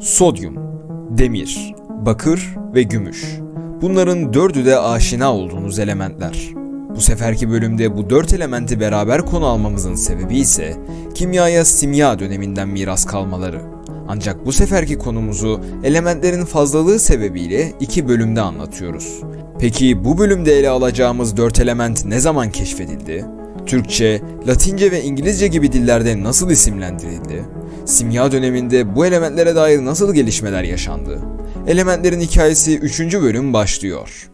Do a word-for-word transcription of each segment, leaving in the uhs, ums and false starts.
Sodyum, demir, bakır ve gümüş. Bunların dördü de aşina olduğunuz elementler. Bu seferki bölümde bu dört elementi beraber konu almamızın sebebi ise kimyaya simya döneminden miras kalmaları. Ancak bu seferki konumuzu elementlerin fazlalığı sebebiyle iki bölümde anlatıyoruz. Peki bu bölümde ele alacağımız dört element ne zaman keşfedildi? Türkçe, Latince ve İngilizce gibi dillerde nasıl isimlendirildi? Simya döneminde bu elementlere dair nasıl gelişmeler yaşandı? Elementlerin hikayesi üçüncü bölüm başlıyor.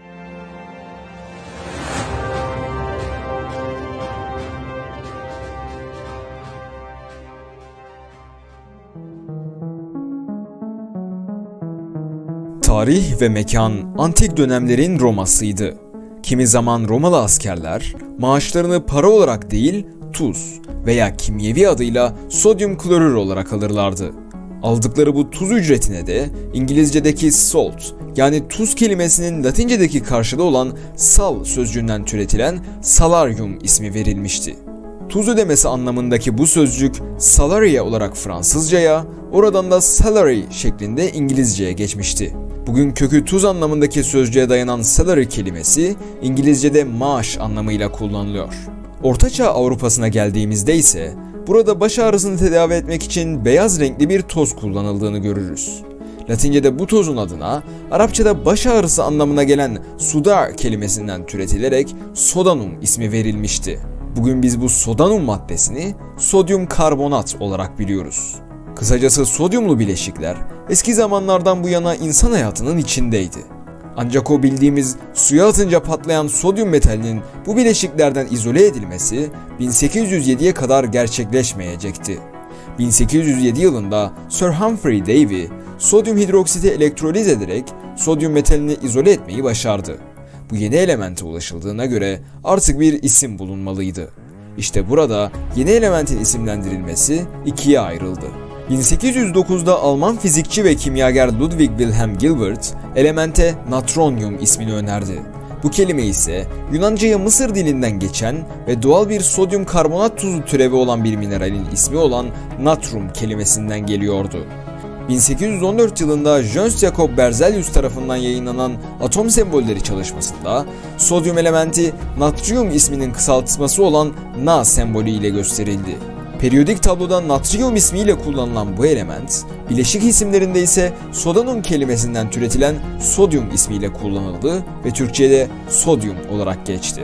Tarih ve mekan antik dönemlerin Roma'sıydı. Kimi zaman Romalı askerler maaşlarını para olarak değil tuz veya kimyevi adıyla sodyum klorür olarak alırlardı. Aldıkları bu tuz ücretine de İngilizce'deki salt yani tuz kelimesinin Latince'deki karşılığı olan sal sözcüğünden türetilen salarium ismi verilmişti. Tuz ödemesi anlamındaki bu sözcük salaria olarak Fransızcaya, oradan da salary şeklinde İngilizceye geçmişti. Bugün kökü tuz anlamındaki sözcüğe dayanan salary kelimesi İngilizce'de maaş anlamıyla kullanılıyor. Ortaçağ Avrupa'sına geldiğimizde ise burada baş ağrısını tedavi etmek için beyaz renkli bir toz kullanıldığını görürüz. Latince'de bu tozun adına Arapçada baş ağrısı anlamına gelen sudar kelimesinden türetilerek sodanum ismi verilmişti. Bugün biz bu sodanum maddesini sodyum karbonat olarak biliyoruz. Kısacası sodyumlu bileşikler eski zamanlardan bu yana insan hayatının içindeydi. Ancak o bildiğimiz suya atınca patlayan sodyum metalinin bu bileşiklerden izole edilmesi bin sekiz yüz yediye kadar gerçekleşmeyecekti. bin sekiz yüz yedi yılında Sir Humphry Davy sodyum hidroksiti elektroliz ederek sodyum metalini izole etmeyi başardı. Bu yeni elemente ulaşıldığına göre artık bir isim bulunmalıydı. İşte burada yeni elementin isimlendirilmesi ikiye ayrıldı. bin sekiz yüz dokuzda Alman fizikçi ve kimyager Ludwig Wilhelm Gilbert elemente natronyum ismini önerdi. Bu kelime ise Yunanca'ya Mısır dilinden geçen ve doğal bir sodyum karbonat tuzu türevi olan bir mineralin ismi olan natrum kelimesinden geliyordu. bin sekiz yüz on dört yılında Jöns Jacob Berzelius tarafından yayınlanan atom sembolleri çalışmasında sodyum elementi natrium isminin kısaltması olan Na sembolü ile gösterildi. Periyodik tabloda natrium ismiyle kullanılan bu element, bileşik isimlerinde ise sodanum kelimesinden türetilen sodyum ismiyle kullanıldı ve Türkçe'de sodyum olarak geçti.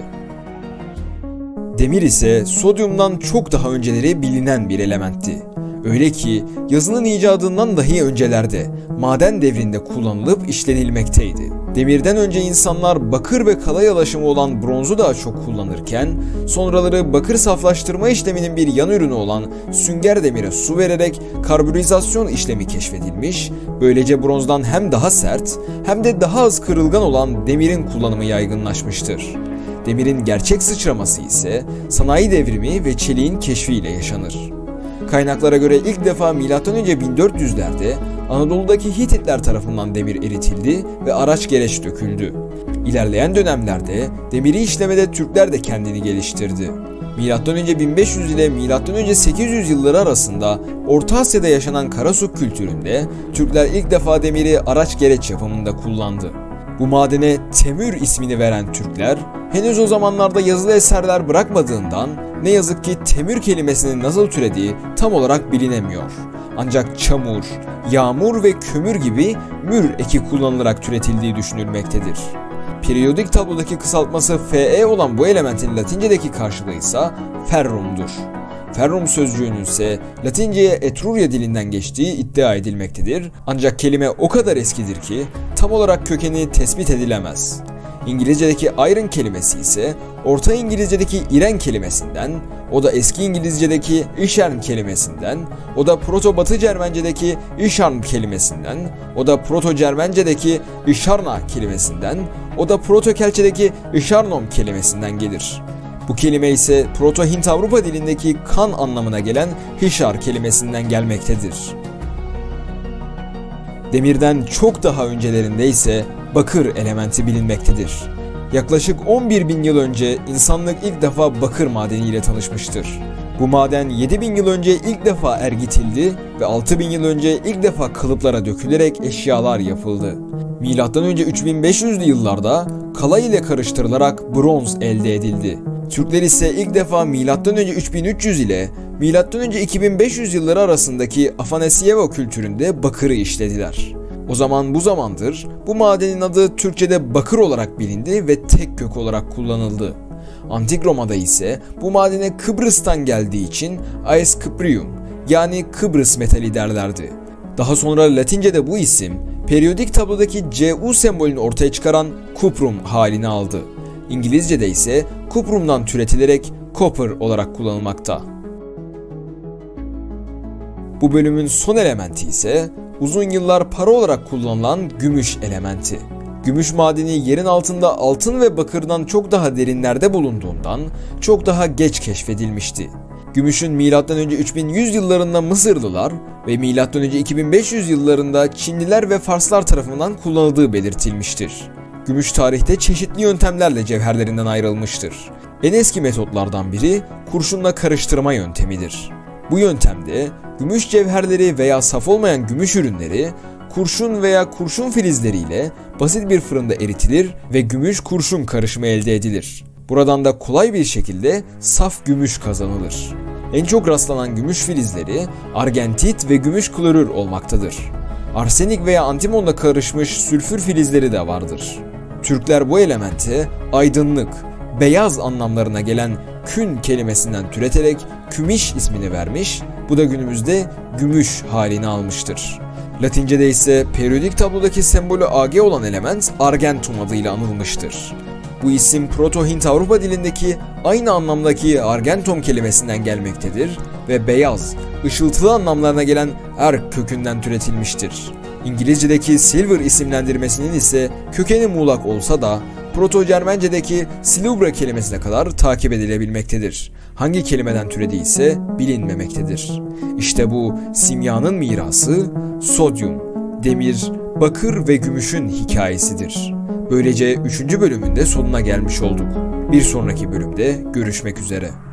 Demir ise sodyumdan çok daha önceleri bilinen bir elementti. Öyle ki yazının icadından dahi öncelerde maden devrinde kullanılıp işlenilmekteydi. Demirden önce insanlar bakır ve kalay alaşımı olan bronzu daha çok kullanırken sonraları bakır saflaştırma işleminin bir yan ürünü olan sünger demire su vererek karbürizasyon işlemi keşfedilmiş, böylece bronzdan hem daha sert hem de daha az kırılgan olan demirin kullanımı yaygınlaşmıştır. Demirin gerçek sıçraması ise sanayi devrimi ve çeliğin keşfiyle yaşanır. Kaynaklara göre ilk defa milattan önce bin dört yüzlerde Anadolu'daki Hititler tarafından demir eritildi ve araç gereç döküldü. İlerleyen dönemlerde demiri işlemede Türkler de kendini geliştirdi. milattan önce bin beş yüz ile milattan önce sekiz yüz yılları arasında Orta Asya'da yaşanan Karasuk kültüründe Türkler ilk defa demiri araç gereç yapımında kullandı. Bu madene temür ismini veren Türkler henüz o zamanlarda yazılı eserler bırakmadığından ne yazık ki temür kelimesinin nasıl türediği tam olarak bilinemiyor. Ancak çamur, yağmur ve kömür gibi mür eki kullanılarak türetildiği düşünülmektedir. Periyodik tablodaki kısaltması Fe olan bu elementin Latince'deki karşılığı ise ferrum'dur. Ferrum sözcüğünün ise Latinceye Etrurya dilinden geçtiği iddia edilmektedir. Ancak kelime o kadar eskidir ki tam olarak kökeni tespit edilemez. İngilizce'deki iron kelimesi ise Orta İngilizce'deki iren kelimesinden, o da eski İngilizce'deki ishern kelimesinden, o da Proto-Batı Cermence'deki isharn kelimesinden, o da Proto-Cermence'deki isharna kelimesinden, o da Proto-Kelçe'deki isharnom kelimesinden gelir. Bu kelime ise Proto-Hint-Avrupa dilindeki kan anlamına gelen hişar kelimesinden gelmektedir. Demirden çok daha öncelerinde ise bakır elementi bilinmektedir. Yaklaşık on bir bin yıl önce insanlık ilk defa bakır madeniyle tanışmıştır. Bu Bu maden yedi bin yıl önce ilk defa ergitildi ve altı bin yıl önce ilk defa kalıplara dökülerek eşyalar yapıldı. Milattan önce üç bin beş yüzlü yıllarda kalay ile karıştırılarak bronz elde edildi. Türkler ise ilk defa milattan önce üç bin üç yüz ile milattan önce iki bin beş yüz yılları arasındaki Afanasyevo kültüründe bakırı işlediler. O zaman bu zamandır bu madenin adı Türkçe'de bakır olarak bilindi ve tek kök olarak kullanıldı. Antik Roma'da ise bu madene Kıbrıs'tan geldiği için Ais Cyprium yani Kıbrıs metali derlerdi. Daha sonra Latince'de bu isim periyodik tablodaki Cu sembolünü ortaya çıkaran cuprum halini aldı. İngilizce'de ise cuprum'dan türetilerek copper olarak kullanılmakta. Bu bölümün son elementi ise uzun yıllar para olarak kullanılan gümüş elementi. Gümüş madeni yerin altında altın ve bakırdan çok daha derinlerde bulunduğundan çok daha geç keşfedilmişti. Gümüşün milattan önce üç bin yüz yıllarında Mısırlılar ve milattan önce iki bin beş yüz yıllarında Çinliler ve Farslar tarafından kullanıldığı belirtilmiştir. Gümüş tarihte çeşitli yöntemlerle cevherlerinden ayrılmıştır. En eski metotlardan biri kurşunla karıştırma yöntemidir. Bu yöntemde gümüş cevherleri veya saf olmayan gümüş ürünleri kurşun veya kurşun filizleriyle basit bir fırında eritilir ve gümüş kurşun karışımı elde edilir. Buradan da kolay bir şekilde saf gümüş kazanılır. En çok rastlanan gümüş filizleri argentit ve gümüş klorür olmaktadır. Arsenik veya antimonla karışmış sülfür filizleri de vardır. Türkler bu elemente aydınlık, beyaz anlamlarına gelen kün kelimesinden türeterek kümiş ismini vermiş, bu da günümüzde gümüş halini almıştır. Latince'de ise periyodik tablodaki sembolü Ag olan element argentum adıyla anılmıştır. Bu isim Proto-Hint-Avrupa dilindeki aynı anlamdaki argentum kelimesinden gelmektedir ve beyaz, ışıltılı anlamlarına gelen erg kökünden türetilmiştir. İngilizce'deki silver isimlendirmesinin ise kökeni muğlak olsa da Proto-Cermence'deki silubra kelimesine kadar takip edilebilmektedir. Hangi kelimeden türediği ise bilinmemektedir. İşte bu simyanın mirası sodyum, demir, bakır ve gümüşün hikayesidir. Böylece üçüncü bölümün de sonuna gelmiş olduk. Bir sonraki bölümde görüşmek üzere.